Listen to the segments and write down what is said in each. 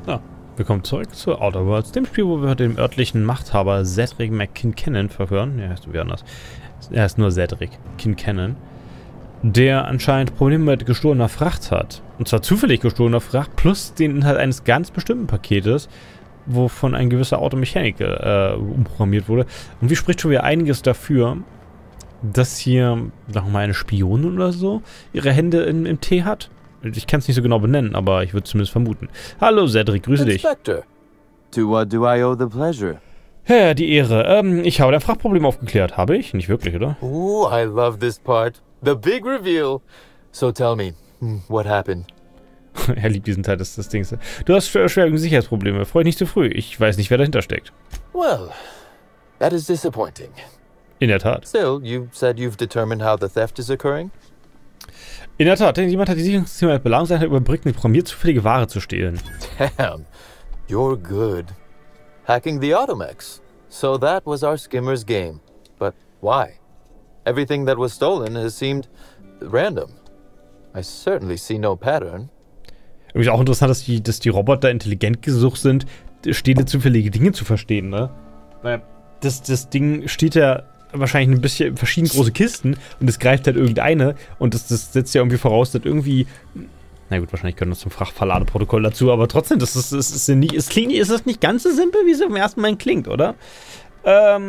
Ja, willkommen zurück zu Outer Worlds, dem Spiel, wo wir den örtlichen Machthaber Cedric McKinnon verhören. Ja, heißt wie anders. Er ist nur Cedric Kincannon, der anscheinend Probleme mit gestohlener Fracht hat. Und zwar zufällig gestohlener Fracht plus den Inhalt eines ganz bestimmten Paketes, wovon ein gewisser Automechaniker umprogrammiert wurde. Und wie spricht schon wieder einiges dafür, dass hier, sagen wir mal, eine Spionin oder so ihre Hände im Tee hat? Ich kann es nicht so genau benennen, aber ich würde zumindest vermuten. Hallo Cedric, grüße dich. Inspector, to what do I owe the pleasure? Ja, die Ehre. Ich habe dein Frachtproblem aufgeklärt. Habe ich? Nicht wirklich, oder? Ooh, I love this part. The big reveal. So tell me, what happened? Er liebt diesen Teil des Dings. Du hast schwere Sicherheitsprobleme. Freu dich nicht zu früh. Ich weiß nicht, wer dahinter steckt. Well, that is disappointing. In der Tat. Still, you said you've determined how the theft is occurring? In der Tat, denn jemand hat die Sicherungssysteme als Belangungseinheit überbrückt, eine programmiert zufällige Ware zu stehlen. Damn, you're good. Hacking the Automex. So that was our skimmer's game. But why? Everything that was stolen has seemed random. I certainly see no pattern. Übrigens auch interessant, dass die Roboter intelligent genug sind, stehende zufällige Dinge zu verstehen, ne? Weil das Ding steht ja wahrscheinlich ein bisschen verschieden große Kisten und es greift halt irgendeine und das setzt ja irgendwie voraus, dass irgendwie, na gut, wahrscheinlich können das zum Frachtverladeprotokoll dazu, aber trotzdem, ist das nicht ganz so simpel, wie es im ersten Mal klingt, oder? Der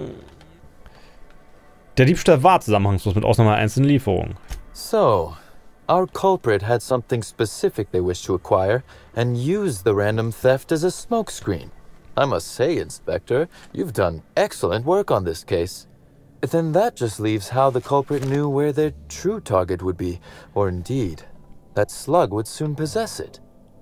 Diebstahl war zusammenhangslos mit Ausnahme einzelner Lieferungen. So, our culprit had something specific they wished to acquire and used the random theft as a smokescreen. I must say, Inspector, you've done excellent work on this case. Then that just leaves how the culprit knew where their true target would be, or indeed, that slug would soon possess it.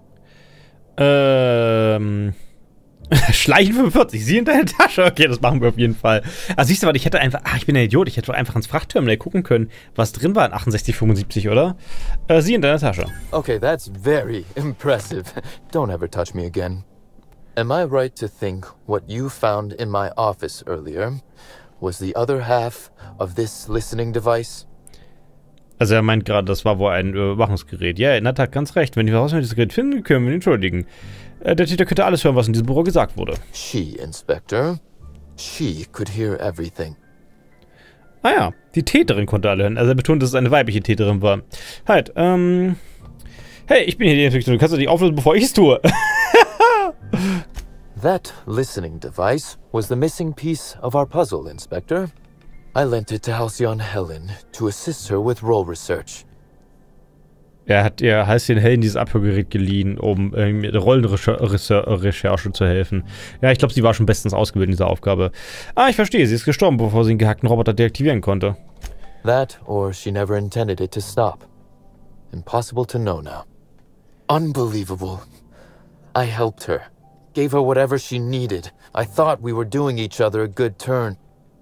Schleichen 45, sie in deine Tasche. Okay, das machen wir auf jeden Fall. Also siehst du, ich hätte einfach, ich bin ein Idiot, ich hätte doch einfach ins Frachtterminal gucken können, was drin war in 6875, oder? Sie in deiner Tasche. Okay, that's very impressive. Don't ever touch me again. Am I right to think what you found in my office earlier was the other half of this listening device? Also er meint gerade, das war wohl ein Überwachungsgerät. Ja, Nat hat ganz recht. Wenn wir herausfinden, dieses Gerät finden, können wir ihn entschuldigen. Der Täter könnte alles hören, was in diesem Büro gesagt wurde. She, Inspector. She could hear everything. Ah ja, die Täterin konnte alle hören. Also er betont, dass es eine weibliche Täterin war. Halt, hey, ich bin hier die Inspektion. Du kannst doch nicht auflösen, bevor ich es tue. That listening device was the missing piece of our puzzle, Inspector. I lent it to Halcyon Helen to assist her with role research. Er hat ihr Halcyon Helen dieses Abhörgerät geliehen, um mit der Rollenrecherche zu helfen. Ja, ich glaube, sie war schon bestens ausgebildet in dieser Aufgabe. Ah, ich verstehe, sie ist gestorben, bevor sie den gehackten Roboter deaktivieren konnte. That, or she never intended it to stop. Impossible to know now. Unbelievable. I helped her. Gave her whatever she needed. I thought we were doing each other a good turn.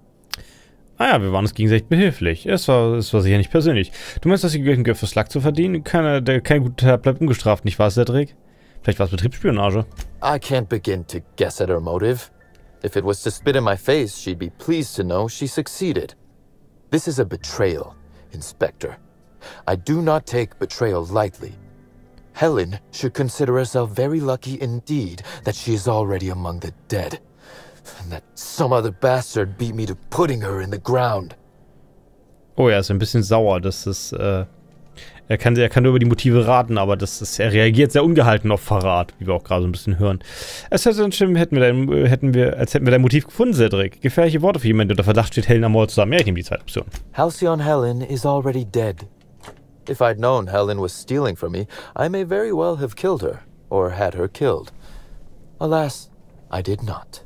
Ah ja, wir waren uns gegenseitig behilflich. Es war sicher nicht persönlich. Du meinst, dass sie Geld für Slug zu verdienen? Kein guter Tat bleibt ungestraft, nicht wahr, Cedric? Vielleicht war es Betriebsspionage. I can't begin to guess at her motive. If it was to spit in my face, she'd be pleased to know she succeeded. This is a betrayal, Inspector. I do not take betrayal lightly. Helen should consider herself very lucky indeed that she is already among the dead. And that some other bastard beat me to putting her in the ground. Oh, er ist ein bisschen sauer, dass es, er kann nur über die Motive raten, aber er reagiert sehr ungehalten auf Verrat, wie wir auch gerade so ein bisschen hören. Es hätte sonst stimmen, hätten wir dein Motiv gefunden, Cedric. Gefährliche Worte für jemanden, der unter Verdacht steht, Helen am Mord zusammen. Ja, ich nehme die Zeitoption. Halcyon Helen is already dead. If I'd known Helen was stealing from me, I may very well have killed her, or had her killed. Alas, I did not.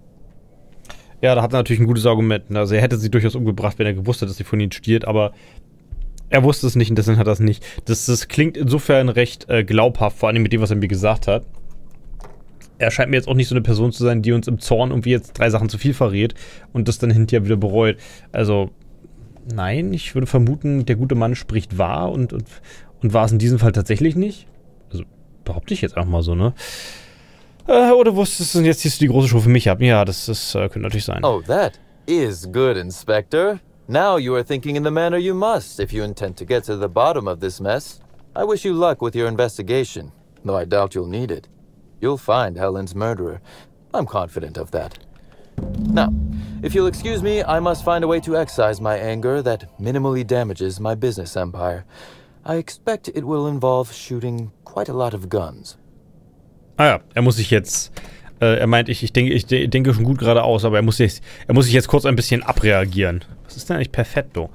Ja, da hat er natürlich ein gutes Argument. Also er hätte sie durchaus umgebracht, wenn er gewusst hat, dass sie von ihnen stiehlt, aber er wusste es nicht und deswegen hat er es nicht. Das klingt insofern recht glaubhaft, vor allem mit dem, was er mir gesagt hat. Er scheint mir jetzt auch nicht so eine Person zu sein, die uns im Zorn irgendwie jetzt 3 Sachen zu viel verrät und das dann hinterher wieder bereut. Also, nein, ich würde vermuten, der gute Mann spricht wahr und war es in diesem Fall tatsächlich nicht. Also, behaupte ich jetzt einfach mal so, ne? Oder wusstest du, jetzt ziehst du die große Show für mich ab? Ja, das könnte natürlich sein. Oh, that is good, Inspector. Now you are thinking in the manner you must if you intend to get to the bottom of this mess. I wish you luck with your investigation, though I doubt you'll need it. you'll find Helen's murderer. I'm confident of that. Now, if you'll excuse me, I must find a way to excise my anger that minimally damages my business empire. I expect it will involve shooting quite a lot of guns. Ah ja, er muss sich jetzt, er meint, ich denke schon gut geradeaus, aber er muss sich jetzt kurz ein bisschen abreagieren. Was ist denn eigentlich Perfetto?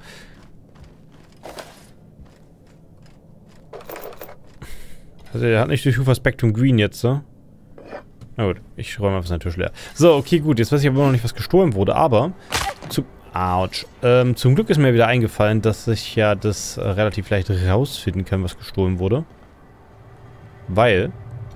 Also er hat nicht durch Ufer Spectrum Green jetzt, so? Na gut, ich räume einfach seinen Tisch leer. So, okay, gut, jetzt weiß ich aber noch nicht, was gestohlen wurde, aber Autsch. Zum Glück ist mir wieder eingefallen, dass ich ja das relativ leicht rausfinden kann, was gestohlen wurde. Weil,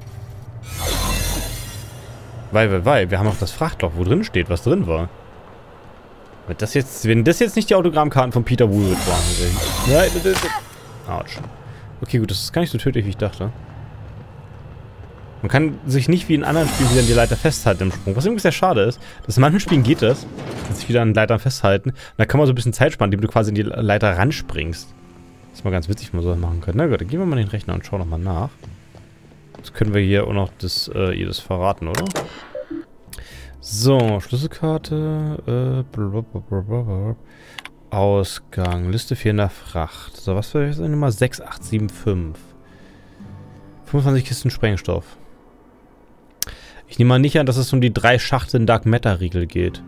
wir haben auch das Frachtloch, wo drin steht, was drin war. Wenn das jetzt nicht die Autogrammkarten von Peter Woolworth waren. Nein, Autsch. Okay, gut, das ist gar nicht so tödlich, wie ich dachte. Man kann sich nicht wie in anderen Spielen wieder an die Leiter festhalten im Sprung. Was übrigens sehr schade ist, dass in manchen Spielen geht das, dass sich wieder an Leitern festhalten. Und da kann man so ein bisschen Zeit sparen, indem du quasi in die Leiter ranspringst. Das ist mal ganz witzig, wenn man sowas machen könnte. Na gut, dann gehen wir mal in den Rechner und schauen nochmal nach. Jetzt können wir hier auch noch das verraten, oder? So, Schlüsselkarte. Ausgang. Liste fehlender Fracht. So, was für eine Nummer? 6875. 25 Kisten Sprengstoff. Ich nehme mal nicht an, dass es um die 3 Schachteln Dark Matter Riegel geht.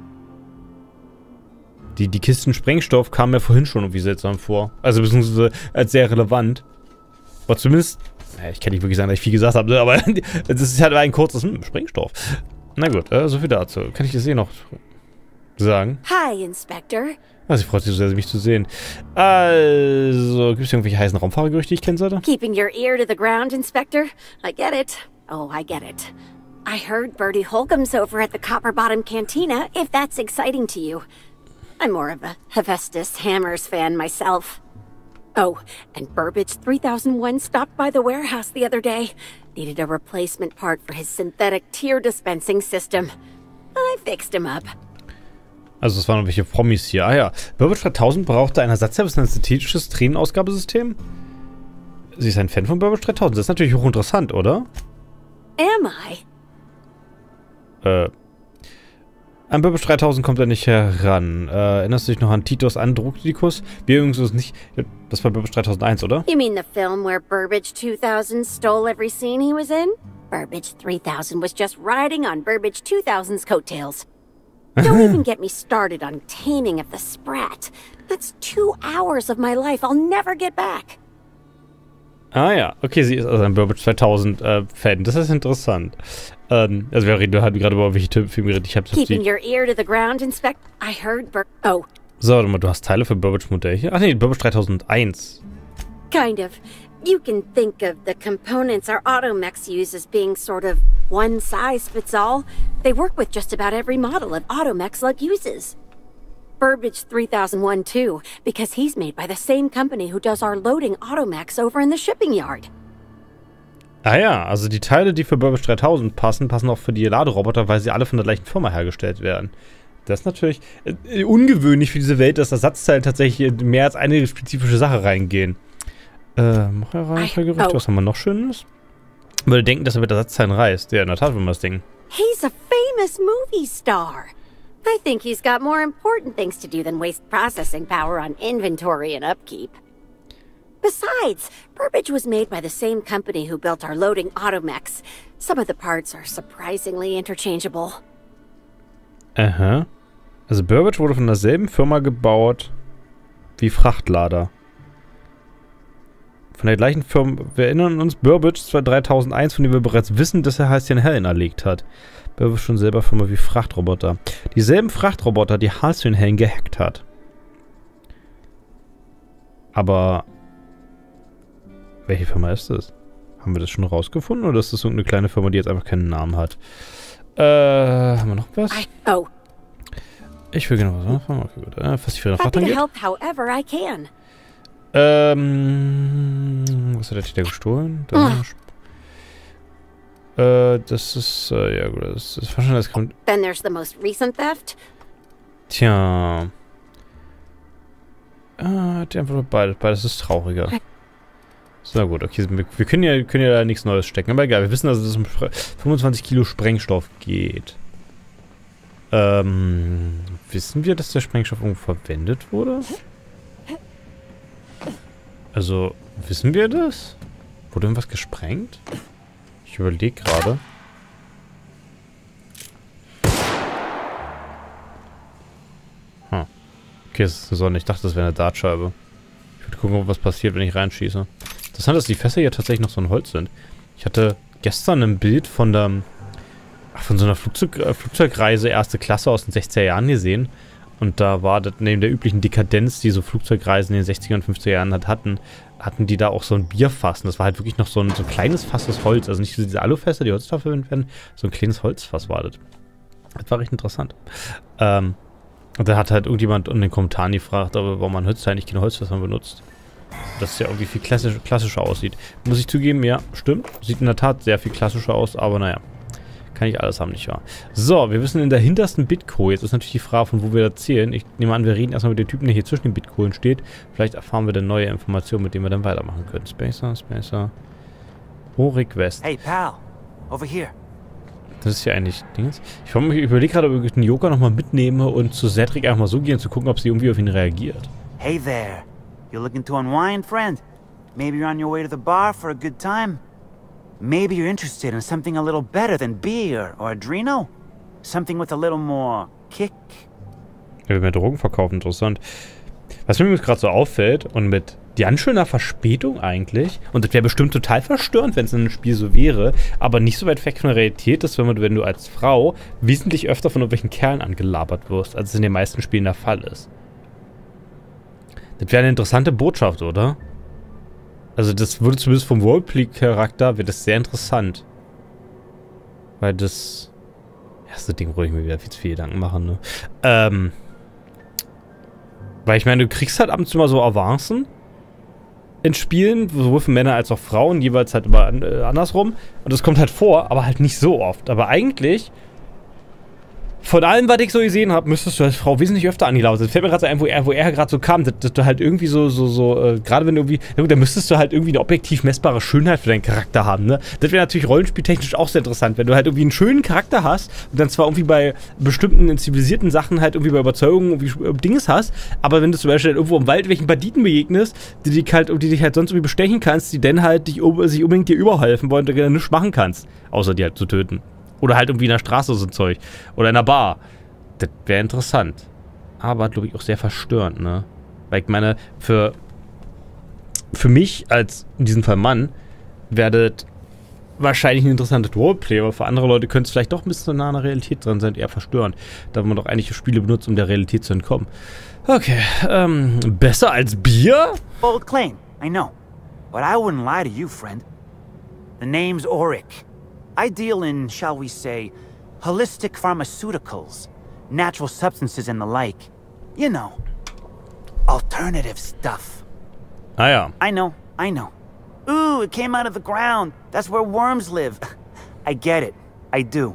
Die Kisten Sprengstoff kamen mir vorhin schon irgendwie seltsam vor. Also beziehungsweise als sehr relevant. Aber zumindest, ich kann nicht wirklich sagen, dass ich viel gesagt habe, aber das ist halt ein kurzes Sprengstoff. Na gut, so viel dazu. Kann ich das hier noch sagen? Hi, Inspector. Also, ich freue mich so sehr, mich zu sehen. Also, gibt es irgendwelche heißen Raumfahrergerüchte, die ich kennen sollte? Keeping your ear to the ground, Inspector? I get it. Oh, I get it. I heard Bertie Holcomb's over at the Copper Bottom Cantina, if that's exciting to you. I'm more of a Hephaestus Hammers fan myself. Oh, and Burbage 3001 stopped by the warehouse the other day. Needed a replacement part for his synthetic tear dispensing system. I fixed him up. Also, das waren irgendwelche Promis hier. Ah ja. Burbage 3000 brauchte ein Ersatz für ein synthetisches Tränenausgabesystem? Sie ist ein Fan von Burbage 3000. Das ist natürlich hochinteressant, oder? Am I? An Burbage 3000 kommt er nicht heran. Erinnerst du dich noch an Titus Andronicus? Wir übrigens nicht. Das war Burbage 3001, oder? You mean the film where Burbage 2000 stole every scene he was in? Burbage 3000 was just riding on Burbage 2000's coattails. Don't even get me started on Taming of the Sprat. That's 2 hours of my life I'll never get back. Ah ja, okay, sie ist also ein Burbage 2000 Fan. Das ist interessant. Also wir reden halt gerade über welche Filme geredet. Ich habe Keeping your ear to the ground, Inspect. I heard Oh. So, warte mal, du hast Teile für Burbage-Modell hier. Ach nee, Burbage 3001. Kind of. You can think of the components our automechs use as being sort of one size fits all. They work with just about every model of automech Slug uses. Burbage 3001 too, because he's made by the same company who does our loading automechs over in the shipping yard. Ah ja, also die Teile, die für Burbage 3000 passen auch für die Laderoboter, weil sie alle von der gleichen Firma hergestellt werden. Das ist natürlich ungewöhnlich für diese Welt, dass Ersatzteile tatsächlich in mehr als eine spezifische Sache reingehen. Gerücht, was haben wir noch Schönes? Ich würde denken, dass er mit Ersatzteilen reist. Ja, in der Tat, wenn wir das denken. He's a famous movie star. I think he's got more important things to do than waste processing power on inventory and upkeep. Besides, Burbage was made by the same company who built our loading automechs. Some of the parts are surprisingly interchangeable. Aha. Also Burbage wurde von derselben Firma gebaut wie Frachtlader. Von der gleichen Firma. Wir erinnern uns, Burbage 3001, von dem wir bereits wissen, dass er Halcyon Hellen erlegt hat. Burbage schon selber Firma wie Frachtroboter. Dieselben Frachtroboter, die Halcyon Hellen gehackt hat. Aber welche Firma ist das? Haben wir das schon rausgefunden oder ist das irgendeine kleine Firma, die jetzt einfach keinen Namen hat? Haben wir noch was? Ich will genau was machen. Okay, gut. Was die für eine Fracht angeht. Was hat der Täter gestohlen? Das ist, ja gut, das ist wahrscheinlich, das kommt... Then there's the most recent theft. Tja. Die einfach beides ist trauriger. So, gut, okay, wir können ja da nichts Neues stecken, aber egal, wir wissen, dass es um 25 Kilo Sprengstoff geht. Wissen wir, dass der Sprengstoff irgendwo verwendet wurde? Also, wissen wir das? Wurde irgendwas gesprengt? Ich überlege gerade. Okay, es ist eine Sonne. Ich dachte, das wäre eine Dartscheibe. Ich würde gucken, was passiert, wenn ich reinschieße. Interessant, dass die Fässer hier tatsächlich noch so ein Holz sind. Ich hatte gestern ein Bild von so einer Flugzeugreise erste Klasse aus den 60er Jahren gesehen. Und da war das neben der üblichen Dekadenz, die so Flugzeugreisen in den 60er und 50er Jahren hatten die da auch so ein Bierfass. Und das war halt wirklich noch so ein kleines Fass aus Holz. Also nicht diese Alufässer, die heutzutage verwendet werden, so ein kleines Holzfass war das. Das war recht interessant. Und da hat halt irgendjemand in den Kommentaren gefragt, warum man heutzutage nicht keine Holzfässer benutzt. Dass es ja irgendwie viel klassischer aussieht. Muss ich zugeben, ja, stimmt. Sieht in der Tat sehr viel klassischer aus, aber naja. Kann ich alles haben, nicht wahr? So, wir wissen in der hintersten Bitcoin. Jetzt ist natürlich die Frage, von wo wir da zählen. Ich nehme an, wir reden erstmal mit dem Typen, der hier zwischen den Bitcoin steht. Vielleicht erfahren wir dann neue Informationen, mit denen wir dann weitermachen können. Spacer. Oh, Request. Hey, pal. Over here. Das ist ja eigentlich Dings. Ich überlege gerade, ob ich den Joker nochmal mitnehme und zu Cedric einfach mal so gehen, zu gucken, ob sie irgendwie auf ihn reagiert. Hey there. You looking to unwind, friend? Maybe you're on your way to the bar for a good time? Maybe you're interested in something a little better than beer or Adreno? Something with a little more kick? Er will mehr Drogen verkaufen, interessant. Was mir gerade so auffällt und mit ganz schöner Verspätung eigentlich, und das wäre bestimmt total verstörend, wenn es in einem Spiel so wäre, aber nicht so weit weg von der Realität ist, wenn du als Frau wesentlich öfter von irgendwelchen Kerlen angelabert wirst, als es in den meisten Spielen der Fall ist. Das wäre eine interessante Botschaft, oder? Also das würde zumindest vom Roleplay-Charakter, wäre das sehr interessant. Weil das... Ja, das Ding, wo ich mir wieder viel zu viel Gedanken machen, ne? Weil ich meine, du kriegst halt ab und zu mal so Avancen in Spielen, sowohl für Männer als auch Frauen, jeweils halt immer andersrum. Und das kommt halt vor, aber halt nicht so oft. Aber eigentlich... Von allem, was ich so gesehen habe, müsstest du als Frau wesentlich öfter angelaufen. Das fällt mir gerade so ein, wo er gerade so kam, dass du halt irgendwie gerade wenn du irgendwie, da müsstest du halt irgendwie eine objektiv messbare Schönheit für deinen Charakter haben, ne? Das wäre natürlich rollenspieltechnisch auch sehr interessant, wenn du halt irgendwie einen schönen Charakter hast und dann zwar irgendwie bei bestimmten zivilisierten Sachen halt irgendwie bei Überzeugungen irgendwie Dinges hast, aber wenn du zum Beispiel halt irgendwo im Wald welchen Banditen begegnest, die dich halt sonst irgendwie bestechen kannst, die dann halt sich unbedingt dir überhelfen wollen und du nichts machen kannst, außer die halt zu töten. Oder halt irgendwie in der Straße so ein Zeug. Oder in einer Bar. Das wäre interessant. Aber, glaube ich, auch sehr verstörend, ne? Weil ich meine, für mich als, in diesem Fall Mann, wäre das wahrscheinlich ein interessantes Roleplay, aber für andere Leute könnte es vielleicht doch ein bisschen nah an der Realität dran sein, eher verstörend. Da man doch eigentlich Spiele benutzt, um der Realität zu entkommen. Okay, besser als Bier? Bold claim, I know. But I wouldn't lie to you, friend. The name's Auric. I deal in, shall we say, holistic pharmaceuticals, natural substances and the like. You know, alternative stuff. Ah ja. I know. Ooh, it came out of the ground. That's where worms live. I get it. I do.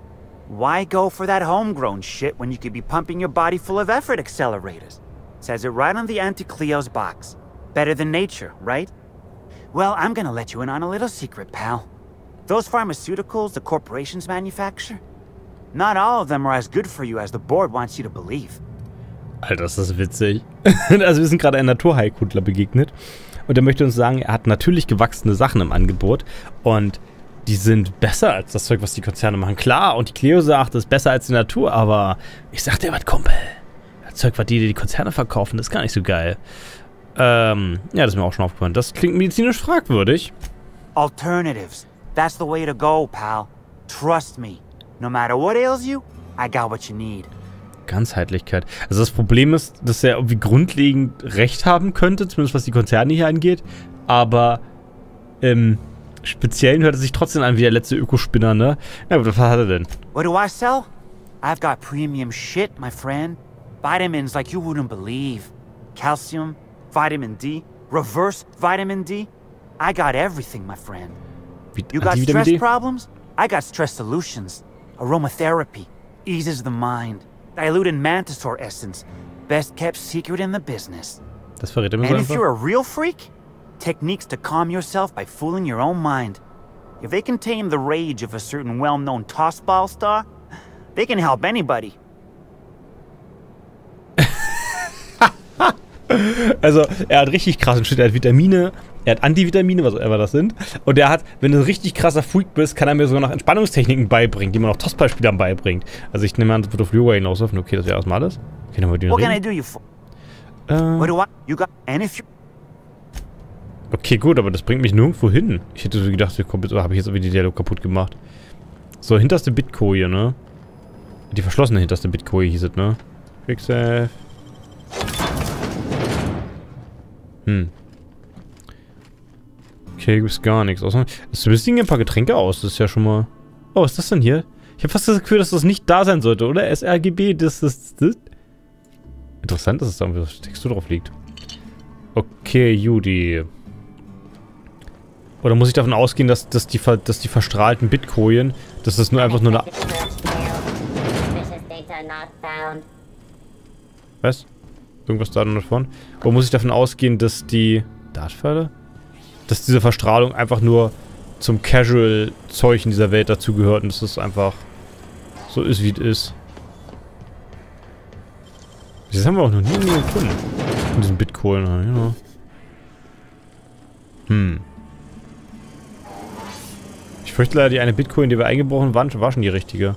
Why go for that homegrown shit when you could be pumping your body full of effort accelerators? Says it right on the Anti-Cleo's box. Better than nature, right? Well, I'm gonna let you in on a little secret, pal. Those pharmaceuticals the corporations manufacture, not all of them are as good for you as the board wants you to believe. Alter, ist das witzig. Also wir sind gerade einem Naturheilkundler begegnet und er möchte uns sagen, er hat natürlich gewachsene Sachen im Angebot und die sind besser als das Zeug, was die Konzerne machen. Klar, und die Cleo sagt, das ist besser als die Natur, aber ich sag dir was, Kumpel. Das Zeug, was die Konzerne verkaufen, das ist gar nicht so geil. Ja, das ist mir auch schon aufgefallen. Das klingt medizinisch fragwürdig. Alternatives. That's the way to go, pal. Trust me. No matter what ails you, I got what you need. Ganzheitlichkeit. Also das Problem ist, dass er irgendwie grundlegend recht haben könnte, zumindest was die Konzerne hier angeht, aber im Speziellen hört er sich trotzdem an wie der letzte Ökospinner, ne? Na gut, was hat er denn? What do I sell? I've got premium shit, my friend. Vitamins like you wouldn't believe. Calcium, vitamin D, reverse vitamin D. I got everything, my friend. You got stress problems? I got stress solutions. Aromatherapy eases the mind. Diluted mantisaur essence. Best kept secret in the business. Das verrät er mir so And einfach. if you're a real freak, techniques to calm yourself by fooling your own mind. If they can tame the rage of a certain well-known tossball star, they can help anybody. Also, er hat richtig krassen Shit. Er hat Vitamine, er hat Antivitamine, was auch immer das sind. Und er hat, wenn du ein richtig krasser Freak bist, kann er mir sogar noch Entspannungstechniken beibringen, die man auch Tossballspielern beibringt. Also ich nehme an, das wird auf Yoga hinauslaufen. Okay, das wäre erstmal alles. Okay, dann wollen wir die What can I reden. do you for? What do I? You got? And if you? Okay, gut, aber das bringt mich nirgendwo hin. Ich hätte so gedacht, habe ich jetzt irgendwie die Dialog kaputt gemacht. So, hinterste Bitkoje, ne? Die verschlossene hinterste Bitkoje hieß es, ne? Quicksave. Okay, gibt's gar nichts. Außer, es liegen ein paar Getränke aus. Das ist ja schon mal... Oh, was ist das denn hier? Ich habe fast das Gefühl, dass das nicht da sein sollte, oder? sRGB, das ist... Interessant, dass es da irgendwie so Textur drauf liegt. Okay, Judy. Oder muss ich davon ausgehen, dass die verstrahlten Bitcoin, dass das nur einfach nur eine... Was? Irgendwas da noch vorne? Oder muss ich davon ausgehen, dass die... Dartpfeile? Dass diese Verstrahlung einfach nur zum Casual-Zeug in dieser Welt dazugehört und dass es einfach so ist, wie es ist. Das haben wir auch noch nie gefunden. In diesem Bitcoin, ja. Ich fürchte leider, die eine Bitcoin, die wir eingebrochen waren, war schon die richtige.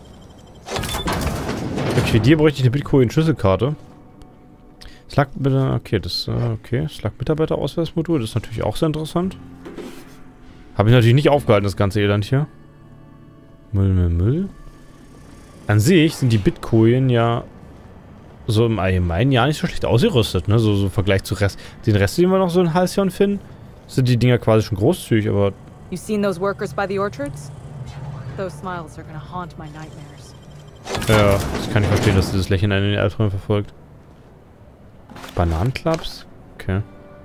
Okay, dir bräuchte ich eine Bitcoin-Schlüsselkarte. Slug bitte, okay, okay. Slug Mitarbeiter-Ausweismodul, das ist natürlich auch sehr interessant. Habe ich natürlich nicht aufgehalten, das ganze Elend hier. Müll. An sich sind die Bitcoin ja so im Allgemeinen ja nicht so schlecht ausgerüstet, ne? So im Vergleich zu den Rest, den wir noch so in Halcyon finden, sind die Dinger quasi schon großzügig, aber... You seen those workers by the orchards? Those smiles are gonna haunt my nightmares. Ja, das kann ich verstehen, dass dieses Lächeln einen in den Albträumen verfolgt. Bananenclubs? Okay.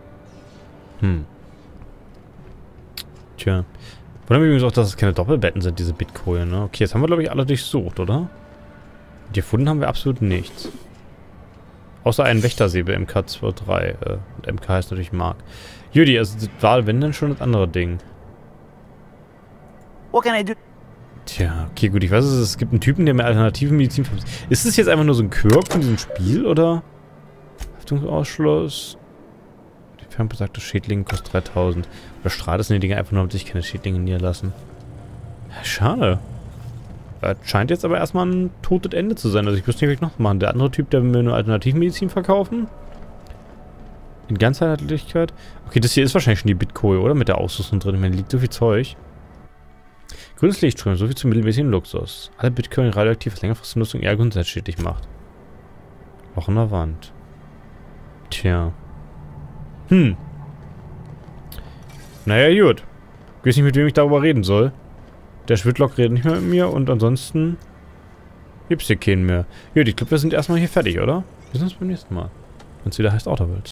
Tja. Wundert mich übrigens auch, dass es keine Doppelbetten sind, diese Bitcoin, ne? Okay, jetzt haben wir, glaube ich, alle durchsucht, oder? Gefunden haben wir absolut nichts. Außer einen Wächtersäbel MK23. Und MK heißt natürlich Mark. Judy, also das war, wenn denn schon das andere Ding. What can I do? Tja, okay, gut, ich weiß, es gibt einen Typen, der mir alternative Medizin vermisst. Ist das jetzt einfach nur so ein Quirk von diesem Spiel, oder? Haftungsausschluss. Die fernbesagte Schädlinge kostet 3000. Oder strahlt es in die Dinge einfach nur, damit sich keine Schädlinge niederlassen. Ja, schade. Das scheint jetzt aber erstmal ein totes Ende zu sein. Also ich wüsste nicht, was ich noch machen. Der andere Typ, der will mir nur Alternativmedizin verkaufen. In Ganzheitlichkeit. Okay, das hier ist wahrscheinlich schon die Bitcoin, oder? Mit der Ausrüstung drin. Ich meine, liegt so viel Zeug. Grünes Lichtström, so viel zu mittelmäßigen Luxus. Alle Bitcoin radioaktiv, was längerfristige Nutzung eher gesundheitsschädlich macht. Loch in der Wand. Tja. Naja, gut. Ich weiß nicht, mit wem ich darüber reden soll. Der Schwidlock redet nicht mehr mit mir und ansonsten gibt's hier keinen mehr. Gut, ich glaube, wir sind erstmal hier fertig, oder? Wir sehen uns beim nächsten Mal. Wenn es wieder heißt Outer Worlds.